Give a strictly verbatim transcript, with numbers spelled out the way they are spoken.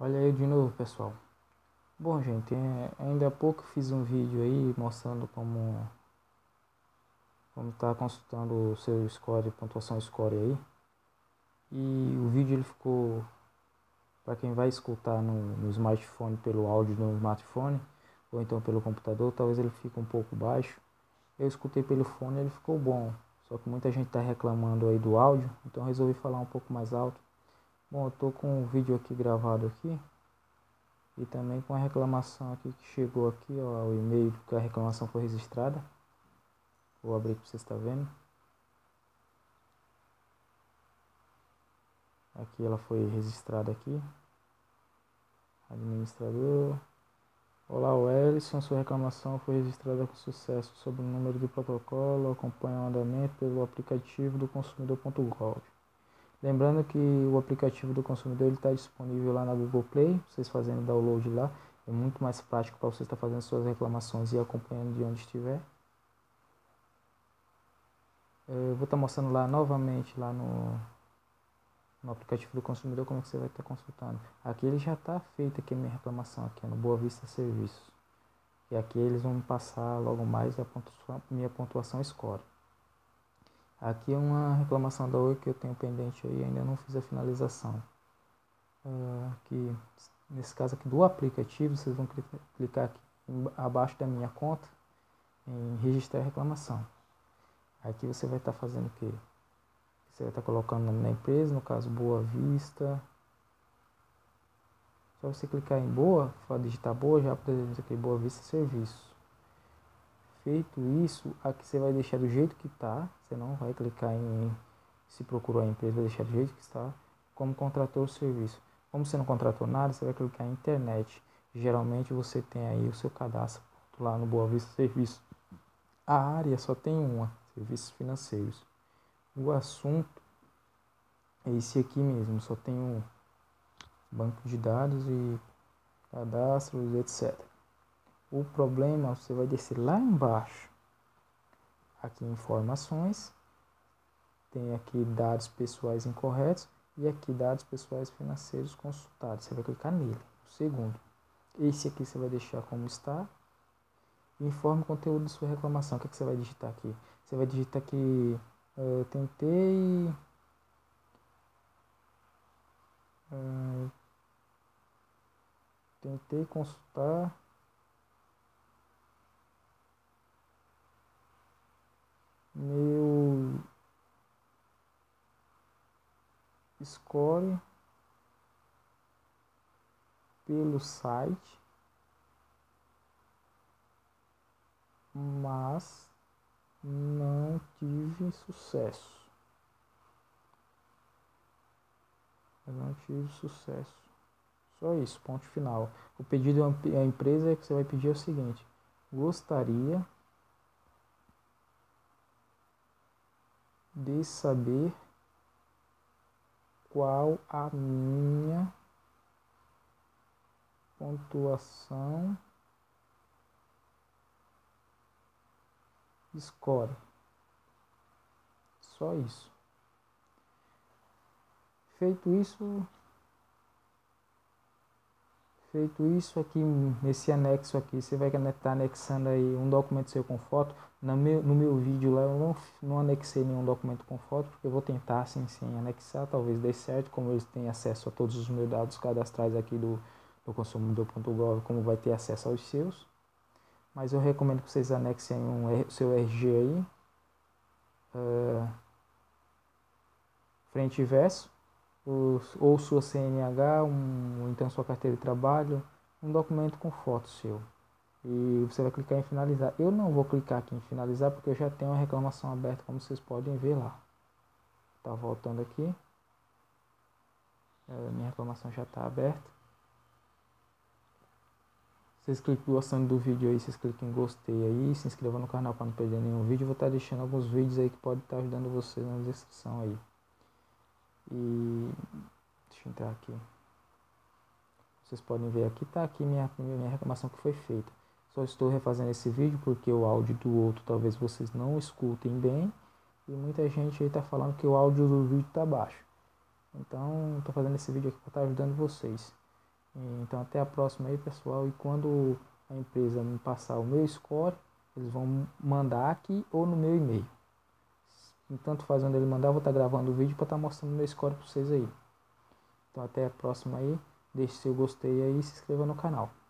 Olha eu de novo, pessoal. Bom, gente, é, ainda há pouco fiz um vídeo aí mostrando como como tá consultando o seu score, pontuação score aí. E o vídeo ele ficou, para quem vai escutar no, no smartphone, pelo áudio no smartphone, ou então pelo computador, talvez ele fique um pouco baixo. Eu escutei pelo fone, ele ficou bom. Só que muita gente tá reclamando aí do áudio, então eu resolvi falar um pouco mais alto. Bom, eu tô com o vídeo aqui gravado aqui. E também com a reclamação aqui que chegou aqui, ó, o e-mail que a reclamação foi registrada. Vou abrir para vocês estar vendo. Aqui ela foi registrada aqui. Administrador. Olá, Wellison, sua reclamação foi registrada com sucesso sobre o número de protocolo, acompanha o andamento pelo aplicativo do consumidor ponto gov. Lembrando que o aplicativo do consumidor está disponível lá na Google Play, vocês fazendo download lá, é muito mais prático para você estar fazendo suas reclamações e acompanhando de onde estiver. Eu vou estar mostrando lá novamente lá no, no aplicativo do consumidor como que você vai estar consultando. Aqui ele já está feito aqui a minha reclamação aqui no Boa Vista Serviços. E aqui eles vão me passar logo mais a pontuação, minha pontuação score. Aqui é uma reclamação da Oi que eu tenho pendente aí, ainda não fiz a finalização. Uh, aqui, nesse caso aqui do aplicativo, vocês vão clicar aqui abaixo da minha conta em registrar a reclamação. Aqui você vai estar fazendo o quê? Você vai estar colocando o nome da empresa, no caso Boa Vista. Só você clicar em Boa, digitar Boa, já apresenta aqui Boa Vista Serviços. Feito isso, aqui você vai deixar do jeito que está. Você não vai clicar em se procurou a empresa, vai deixar do jeito que está, como contratou o serviço. Como você não contratou nada, você vai clicar em internet. Geralmente você tem aí o seu cadastro lá no Boa Vista Serviços. A área só tem uma, serviços financeiros. O assunto é esse aqui mesmo, só tem um banco de dados e cadastros, etcétera. O problema, você vai descer lá embaixo, aqui informações, tem aqui dados pessoais incorretos e aqui dados pessoais financeiros consultados. Você vai clicar nele, o segundo. Esse aqui você vai deixar como está. Informe o conteúdo de sua reclamação. O que, é que você vai digitar aqui? Você vai digitar que uh, tentei uh, tentei consultar meu score pelo site, mas não tive sucesso. Eu não tive sucesso. Só isso, ponto final. O pedido à empresa é que você vai pedir é o seguinte: gostaria de saber qual a minha pontuação score. Só isso. Feito isso, feito isso aqui, nesse anexo aqui, você vai estar anexando aí um documento seu com foto. No meu, no meu vídeo lá eu não, não anexei nenhum documento com foto, porque eu vou tentar assim, sem anexar, talvez dê certo, como eles têm acesso a todos os meus dados cadastrais aqui do, do consumidor ponto gov, como vai ter acesso aos seus. Mas eu recomendo que vocês anexem um seu R G aí, uh, frente e verso, ou, ou sua C N H, um, ou então sua carteira de trabalho, um documento com foto seu. E você vai clicar em finalizar. Eu não vou clicar aqui em finalizar porque eu já tenho a reclamação aberta, como vocês podem ver lá. Tá voltando aqui. É, minha reclamação já está aberta. Vocês clicam gostando do vídeo aí, vocês clicam em gostei aí, se inscrevam no canal para não perder nenhum vídeo. Eu vou estar deixando alguns vídeos aí que podem estar ajudando vocês na descrição aí. E deixa eu entrar aqui. Vocês podem ver aqui, tá aqui minha, minha reclamação que foi feita. Só estou refazendo esse vídeo porque o áudio do outro talvez vocês não escutem bem. E muita gente aí tá falando que o áudio do vídeo tá baixo. Então, estou fazendo esse vídeo aqui para estar ajudando vocês. Então até a próxima aí, pessoal. E quando a empresa me passar o meu score, eles vão mandar aqui ou no meu e-mail. Tanto faz onde ele mandar, eu vou estar gravando o vídeo para estar mostrando o meu score para vocês aí. Então até a próxima aí. Deixe seu gostei aí e se inscreva no canal.